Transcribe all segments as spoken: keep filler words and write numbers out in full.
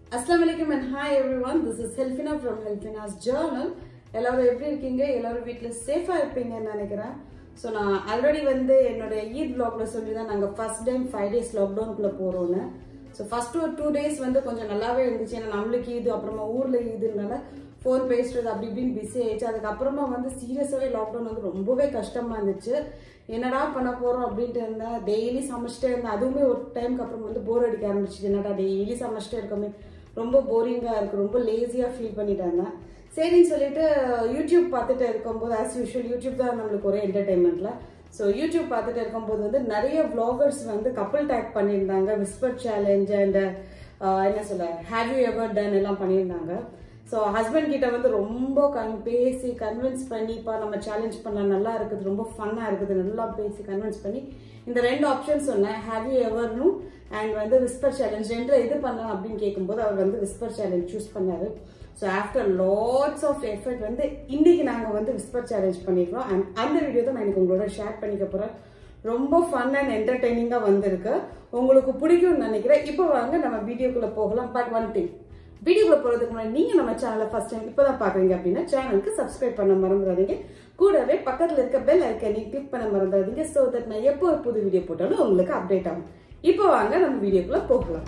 Assalamualaikum and hi everyone. This is Helfina from Helfina's Journal. எல்லாரும் எப்படி இருக்கீங்க? எல்லாரும் வீட்ல சேஃபா இருப்பீங்கன்னு நினைக்கிறேன். சோ நான் ஆல்ரெடி வந்து என்னோட ஈத் vlogல சொல்லி தான் நாங்க first time five days lockdown குள்ள போறோம்னு. சோ ஃபர்ஸ்ட் ஒரு two days வந்து கொஞ்சம் நல்லாவே இருந்துச்சு. ஏன்னா நம்மளுக்கு ஈத் அப்புறமா ஊர்ல ஈதுனால ஃபோன் பேசுறது அப்படி இப்படின்னு பிஸி ஆயிடுச்சு. அதுக்கு அப்புறமா வந்து சீரியஸாவே லாக்டவுன் வந்து ரொம்பவே கஷ்டமா இருந்துச்சு. என்னடா பண்ண போறோம் அப்படின்ட்டு இருந்தேன். டெய்லி சமைச்சிட்டே இருந்தேன். அதுவுமே ஒரு டைம்க்கு அப்புறம் வந்து போர் அடிக்க ஆரம்பிச்சிச்சு. என்னடா டெய்லி சமைச்சிட்டே இருக்கமே ரொம்ப போரிங்கா இருக்கு, ரொம்ப லேசியா ஃபீல் பண்ணிட்டாங்க. சரின்னு சொல்லிட்டு யூடியூப் பார்த்துட்டு இருக்கும்போது ஆஸ் யூஷுவல் யூடியூப் தான் நம்மளுக்கு ஒரு என்டர்டைன்மெண்ட்ல. ஸோ யூடியூப் பார்த்துட்டு இருக்கும்போது வந்து நிறைய vloggers வந்து கப்பல் டேக் பண்ணியிருந்தாங்க. விஸ்பர் சேலஞ்ச் அண்ட் என்ன சொல்ல ஹேவ் யூ எவர் டன் எல்லாம் பண்ணியிருந்தாங்க. ஸோ ஹஸ்பண்ட் கிட்ட வந்து ரொம்ப கன் பேசி கன்வின்ஸ் பண்ணிப்பா நம்ம சேலஞ்ச் பண்ணலாம், நல்லா இருக்குது, ரொம்ப ஃபன்னா இருக்குது, நல்லா பேசி கன்வின்ஸ் பண்ணி இந்த ரெண்டு ஆப்ஷன் சொன்னேன், ஹேவ் யூ எவர்னும் அண்ட் வந்து விஸ்பர் சேலஞ்ச் ரெண்டு இது பண்ணலாம் அப்படின்னு கேட்கும்போது அவர் வந்து விஸ்பர் சேலஞ்ச் சூஸ் பண்ணாரு. So after lots of effort வந்து இன்னைக்கு நாங்கள் வந்து விஸ்பர் சேலஞ்ச் பண்ணிக்கிறோம். அண்ட் அந்த வீடியோ தான் நான் எனக்கு உங்களோட ஷேர் பண்ணிக்க போறேன். ரொம்ப ஃபன் அண்ட் என்டர்டைனிங்கா வந்திருக்கு, உங்களுக்கு பிடிக்கும்னு நினைக்கிறேன். இப்போ வாங்க நம்ம வீடியோக்குள்ள போகலாம். பட் ஒன் திங், வீடியோக்குள்ள போறதுக்கு முன்னாடி நீங்க நம்ம சேனலை ஃபர்ஸ்ட் டைம் இப்பதான் பாக்குறீங்க அப்படின்னா சேனலுக்கு சப்ஸ்கிரைப் பண்ண மறந்துடாதீங்க. கூடவே பக்கத்துல இருக்க பெல் ஐக்கனை கிளிக் பண்ண மறந்துடாதீங்க. சோ தட் நான் எப்போ ஒரு புது வீடியோ போட்டாலும் உங்களுக்கு அப்டேட் ஆகும். இப்போ வாங்க நம்ம வீடியோக்குள்ள போகலாம்.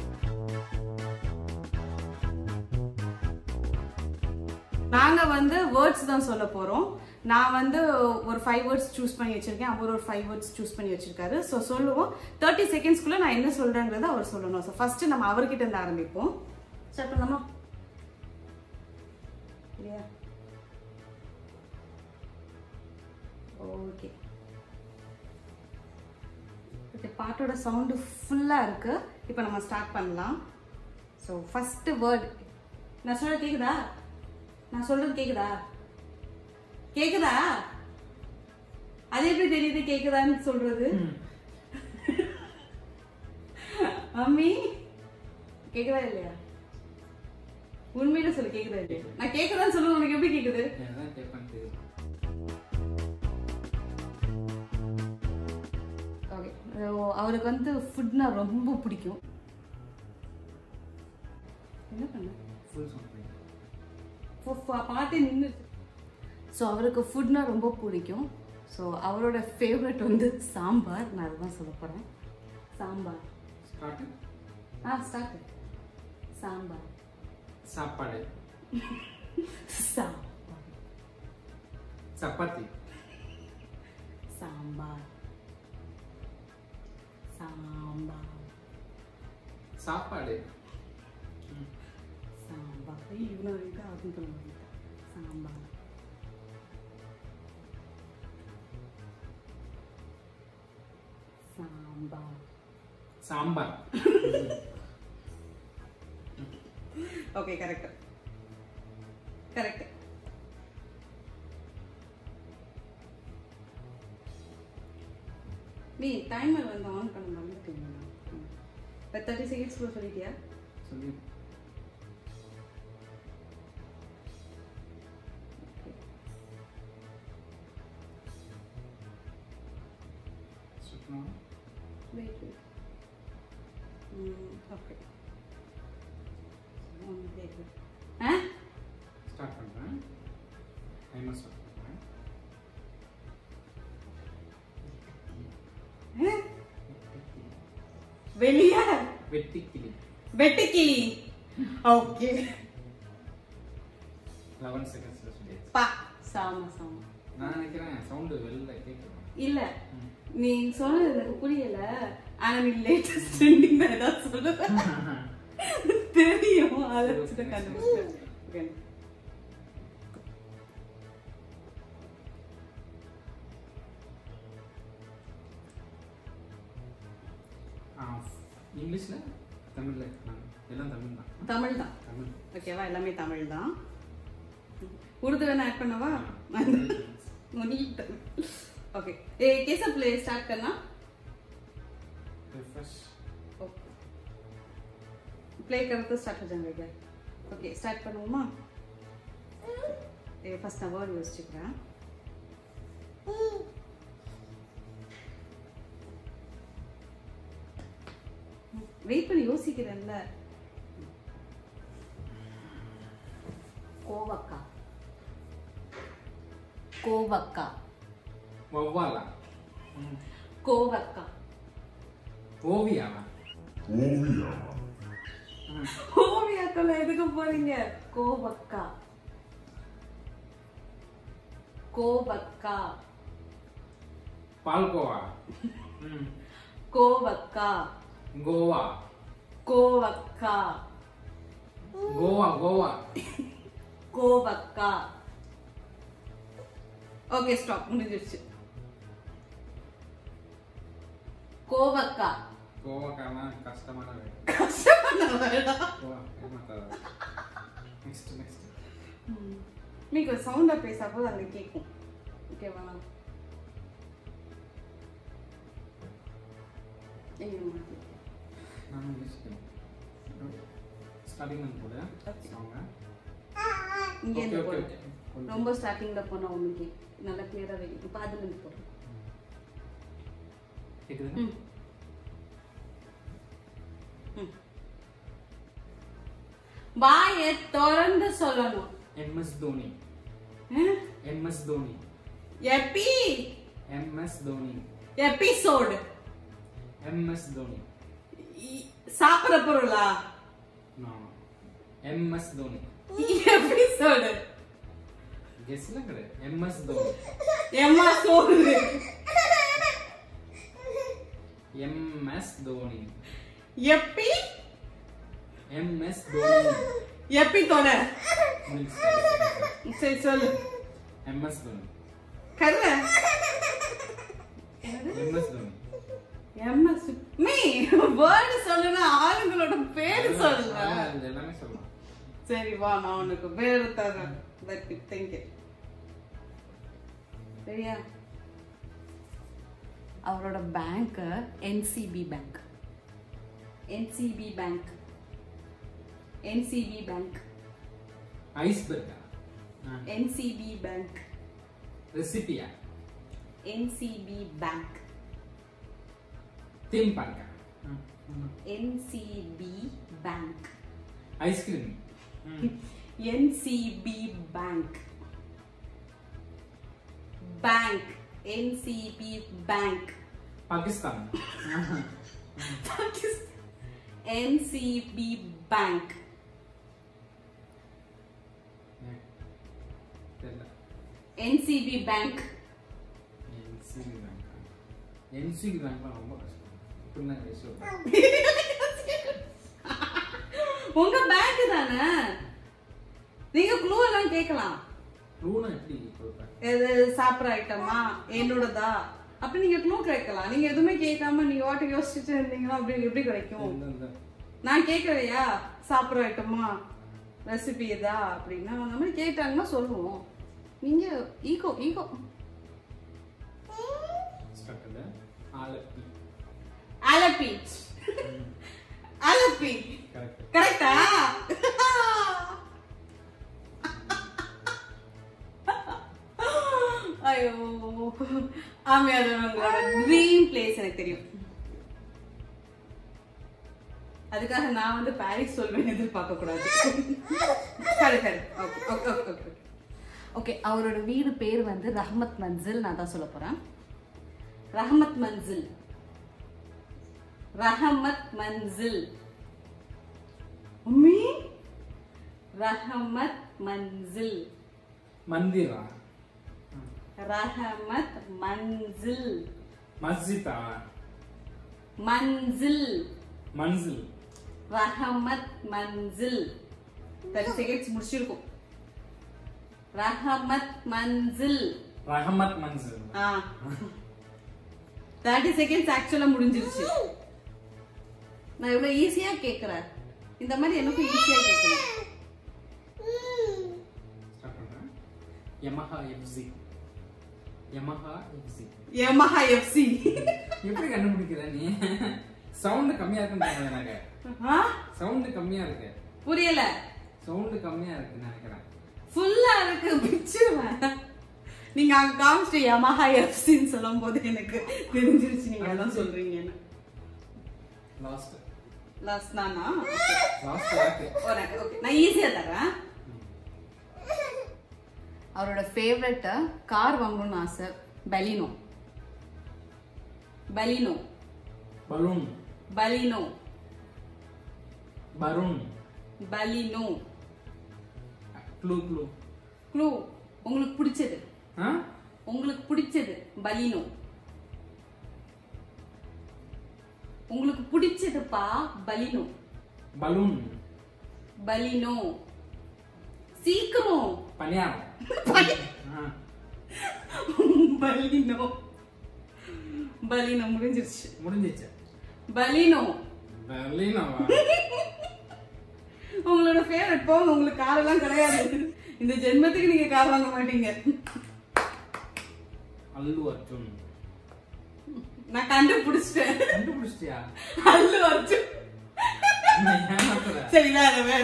நாங்க வந்து வேர்ட்ஸ் தான் சொல்ல போறோம். நான் வந்து ஒரு ஃபைவ் வேர்ட்ஸ் சூஸ் பண்ணி வச்சிருக்கேன், அவர் ஒரு ஃபைவ் வேர்ட்ஸ் சூஸ் பண்ணி வச்சிருக்காரு. ஸோ சொல்லுவோம், தேர்ட்டி செகண்ட்ஸ்குள்ள நான் என்ன சொல்றேங்கிறத அவர் சொல்லணும். ஸோ ஃபர்ஸ்ட் நம்ம அவர்கிட்ட இருந்து ஆரம்பிப்போம். ஸ்டார்ட் பண்ணலாமா? இல்லையா? ஓகே ஓகே பாட்டோட சவுண்டு ஃபுல்லாக இருக்கு. இப்போ நம்ம ஸ்டார்ட் பண்ணலாம். ஸோ ஃபர்ஸ்ட் வேர்ட் நான் சொல்றது கேக்குதா? நான் சொல்றது கேக்குதா? கேக்குதா? அது எப்படி தெரியுது கேக்குதான்னு சொல்றது? அம்மி கேக்குதா இல்லையா? உண்மையில சொல்லு, கேக்குதா இல்லையா? நான் கேக்குதான்னு சொல்லுங்க, உனக்கு எப்படி கேக்குது? ஓகே, அவருக்கு வந்து ஃபுட்னா ரொம்ப பிடிக்கும். என்ன பண்ண பாட்டே நின்று. ஸோ அவருக்கு ஃபுட்னா ரொம்ப பிடிக்கும். ஸோ அவரோட ஃபேவரட் வந்து சாம்பார். நான் அதுதான் சொல்ல போறேன். சாம்பார். ஆ ஸ்டார்ட். சாம்பார். சாப்பாடு. சாம்பார். சப்பாத்தி. சாம்பார். சாம்பார். சாப்பாடு. சாம்பார். இவ்வளோ இருக்கா அப்படின்னு சொல்லுவாங்க. Sambar. Sambar. Sambar. Okay, correct correct. நீ டைமர் வந்து ஆன் பண்ண மறந்துட்டீங்களா? இப்போ தேர்ட்டி செகண்ட்ஸ் கூட சொல்லிட்டியா? சொல்லி Wait, wait. Mm, okay. One, wait, wait. Huh? Start பண்றேன். டைமர் ஸ்டார்ட் பண்றேன். வெளியா? வெட்டிக்கிளி. வெட்டுக்கிளி. ஓகே. eleven செகண்ட்ஸ்ல சொல்லியாச்சு. பா சாமா சாமா. நான் நினைக்கிறேன் சவுண்ட் வெளில கேக்குது. இல்ல, நீ சொன்னது எனக்கு புரியல. ஆனா நீ லேட்டஸ்ட் ட்ரெண்டிங் தான் ஏதாவது சொல்லுவ தெரியும். அதை வச்சுட்டு கண்டுபிடிச்சேன். ஓகே, இங்கிலீஷ்ல தமிழ்ல எல்லாம் தமிழ் தான். தமிழ் தான். தமிழ். ஓகேவா? எல்லாமே தமிழ் தான். உருது வேணா ஆட் பண்ணவா? ओके, ये कैसा प्ले स्टार्ट करना? रिफ्रेश. ओके, प्ले करो तो स्टार्ट हो जाएगा क्या? ओके, स्टार्ट பண்ணுவோமா? ये फर्स्ट நான் வேர்ட் யோசிச்சுக்கிறேன். வெயிட் பண்ணி யோசிக்கிறேன்ல. கோவக்கா. வவ்வாலா. கோவக்கா. ஓவியாவா. ஓவியா. ஓவியாக்கல எதுக்கு போறீங்க? கோவக்கா. கோவக்கா. பால்கோவா. கோவக்கா. கோவா. கோவக்கா. கோவா கோவா. கோவக்கா. ஓகே ஸ்டாப், முடிஞ்சிருச்சு. கோவக்கா. கோவாக்கானா கஷ்டமான வேலை. கஷ்டமான வேலை. கோவா ஏமாத்தாத. Next next. நீங்க சவுண்டா பேசாப்போ அங்க கேக்கும். ஓகேவா? ஐயோ நான் முடிச்சிட்டேன். ஸ்டார்டிங் வந்து போடு. சாங்க. இங்க ஓகே இருந்து ஓகே போடு. ஓகே. ரொம்ப ஸ்டார்டிங்ல போனா உங்களுக்கு நல்லா கிளியரா வைக்கும். இப்ப அதுல இருந்து போடு. கேக்குதுங்க? ம். ம். வாயை திறந்து சொல்லணும். எம்எஸ் தோனி. எம்எஸ் தோனி. எப்பி MS Dhoni. Episode. MS Dhoni. சாப்பிட பொருளா? நோ. எம்எஸ் தோனி. எபிசோட். கெஸ்ல கரெ. எம்எஸ் தோனி. எம்மா சோறு. எம்எஸ் தோனி. எப்பி எம்எஸ் தோனி. எப்பி தொட. முடிச்சு. சரி சொல்லு. எம்எஸ் தோனி. கர்ற. எம்எஸ் தோனி. எம்எஸ் மீ வேர்ட் சொல்லுனா ஆளுங்களோட பேர் சொல்லுங்க. அது எல்லாமே சொல்லலாம். சரி வா, நான் உனக்கு பேர் தரேன். That it. Thank you. சரியா? அவரோட bank NCB bank. NCB bank. NCB bank. ஐஸ்பர்கா. NCB bank. ரெசிபியா. NCB bank. தீம் பார்க்கா. NCB bank. Ice cream. NCB bank. Bank. NCB bank. Pakistan. Pakistan. NCB bank. NCB bank. NCB bank. NCB பேங்க்லாம் ரொம்ப கஷ்டம். இப்படின்னா விஷயம். உங்க பேங்க் தானே, நீங்க க்ளூ எல்லாம் கேட்கலாம். க்ளூனா எப்படி கொடுப்பேன்? எது சாப்பிட்ற ஐட்டமா என்னோடதா அப்படி நீங்க க்ளூ கேட்கலாம். நீங்க எதுவுமே கேட்காம நீங்க வாட்டு யோசிச்சுட்டு இருந்தீங்கன்னா அப்படி எப்படி கிடைக்கும்? நான் கேட்கலையா சாப்பிட்ற ஐட்டமா ரெசிபி எதா அப்படின்னா அந்த மாதிரி கேட்டாங்கன்னா சொல்லுவோம். நீங்க ஈகோ ஈகோ ஸ்டக்கல ஆலப்பி. ஆலப்பி. ஆலப்பி கரெக்ட். கரெக்ட்டா? ஐயோ ஆமா, அது உங்களோட ட்ரீம் பிளேஸ் எனக்கு தெரியும். அதுக்காக நான் வந்து பாரிஸ் சொல்வேன் எதிர்பார்க்க கூடாது. சரி சரி okay okay okay okay okay அவரோட வீடு பேர் வந்து ரஹ்மத் மன்சில். நான் தான் சொல்ல போறேன். ரஹ்மத் மன்சில். ரஹமத் மன்சில். உம்மி ரஹமத் மன்சில். மந்திரா. ரஹமத் மன்சில். மஸ்ஜிதா. மன்சில். மன்சில். ரஹமத் மன்சில். Thirty seconds முடிச்சிருக்கும். ரஹமத் மன்சில். ரஹமத் மன்சில். ஆ தேர்ட்டி செகண்ட்ஸ் ஆக்சுவலா முடிஞ்சிருச்சு. நான் இவ்வளவு ஈஸியா கேக்குறேன். இந்த மாதிரி எனக்கும் ஈஸியா கேட்கணும். ஸ்டார்ட் பண்றேன். Yamaha FC. Yamaha FC. Yamaha FC. எப்படி கண்டுபிடிக்கிற நீ? சவுண்ட் கம்மியா இருக்குன்னு எனக்கு. ஆ சவுண்ட் கம்மியா இருக்கு. புரியல. சவுண்ட் கம்மியா இருக்குன்னு நினைக்கிறேன். ஃபுல்லா இருக்கு பிச்சுவேன். நீங்க அங்க காமிச்சிட்டு யமஹா எஃப்சின்னு சொல்லும் போது எனக்கு தெரிஞ்சிருச்சு நீங்க அதான் சொல்றீங்கன்னு. லாஸ்ட். லாஸ்ட் நானா? லாஸ்ட் வாக்கு. ஓகே ஓகே நான் ஈஸியா தரேன். அவரோட ஃபேவரட் கார் வாங்கணும்னு ஆசை. Baleno. Baleno. Balloon. Baleno. Balloon. Baleno. Clue clue. Clue. உங்களுக்கு பிடிச்சது. ஆ? உங்களுக்கு பிடிச்சது பலினோ. உங்களுக்கு பிடிச்சதுப்பா பலினோ. பலூன். பலினோ. சீக்கிரம். பனியாரம். பலினோ. பலினோ முடிஞ்சிருச்சு. முடிஞ்சிச்சு. பலினோ. பலினோவா? உங்களோட ஃபேவரட் போங்க. உங்களுக்கு கார் எல்லாம் கிடையாது. இந்த ஜென்மத்துக்கு நீங்க கார் வாங்க மாட்டீங்க. அல்லு அர்ஜுன். நான் கண்டுபிடிச்சிட்டேன். கண்டுபிடிச்சிட்டியா? அல்லு அர்ஜுன். சரி வேற வேற.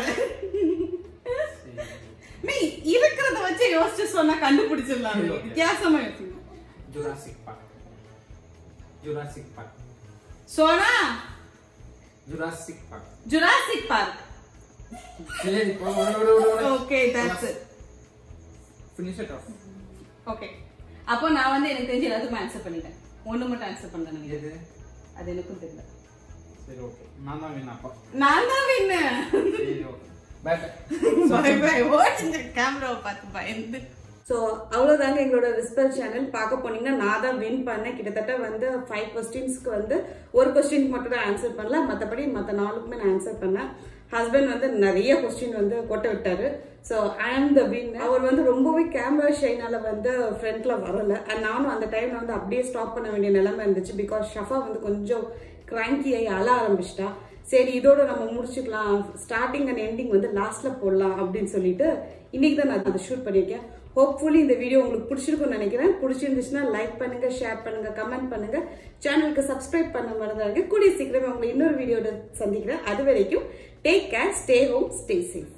நீ இருக்கிறத வச்சு யோசிச்சு சொன்னா கண்டுபிடிச்சிடலாம். வித்தியாசமா யோசிக்கணும். Jurassic Park. Jurassic Park. சோனா. Jurassic Park. Jurassic Park. சரி போ ஓட ஓட ஓட. Okay that's it. finish it off. Okay. அப்போ நான் வந்து எனக்கு தெரிஞ்ச எல்லாத்துக்கும் ஆன்சர் பண்ணிட்டேன். ஒண்ணு மட்டும் ஆன்சர் பண்ணேன். எது? அது எனக்கும் தெரியல. சரி ஓகே. நான் தான் வின் அப்பா. நான் தான் வின். சரி okay. Bye bye. Bye bye. Watch இந்த கேமராவை பார்த்து பயந்து. ஸோ அவ்வளோதாங்க எங்களோட விஸ்பர் சேனல். பார்க்க போனீங்கன்னா நான் தான் வின் பண்ணேன். கிட்டத்தட்ட வந்து ஃபைவ் கொஸ்டின்ஸ்க்கு வந்து ஒரு கொஸ்டின் மட்டும் தான் ஆன்சர் பண்ணல. மற்றபடி மற்ற நாலுக்குமே நான் ஆன்சர் பண்ணேன். ஹஸ்பண்ட் வந்து நிறைய கொஸ்டின் வந்து கொட்ட விட்டாரு. ஸோ ஐ ஆம் த வின். அவர் வந்து ரொம்பவே கேமரா ஷைனால வந்து ஃப்ரண்ட்ல வரல. அண்ட் நானும் அந்த டைம்ல வந்து அப்படியே ஸ்டாப் பண்ண வேண்டிய நிலைமை இருந்துச்சு. பிகாஸ் ஷஃபா வந்து கொஞ்சம் கிராங்கி ஆகி அழ ஆரம்பிச்சிட்டா. சரி இதோட நம்ம முடிச்சுக்கலாம், ஸ்டார்டிங் அண்ட் எண்டிங் வந்து லாஸ்ட்ல போடலாம் அப்படின்னு சொல்லிட்டு இன்னைக்கு தான் நான் அதை ஷூட் பண்ணியிருக்கேன். ஹோப்ஃபுல்லி இந்த வீடியோ உங்களுக்கு பிடிச்சிருக்கும்னு நினைக்கிறேன். பிடிச்சிருந்துச்சுன்னா லைக் பண்ணுங்க, ஷேர் பண்ணுங்க, கமெண்ட் பண்ணுங்க. சேனலுக்கு சப்ஸ்கிரைப் பண்ண மறந்துடாதீங்க. கூடிய சீக்கிரமே உங்களை இன்னொரு வீடியோட சந்திக்கிறேன். அது வரைக்கும் take care, stay home, stay safe.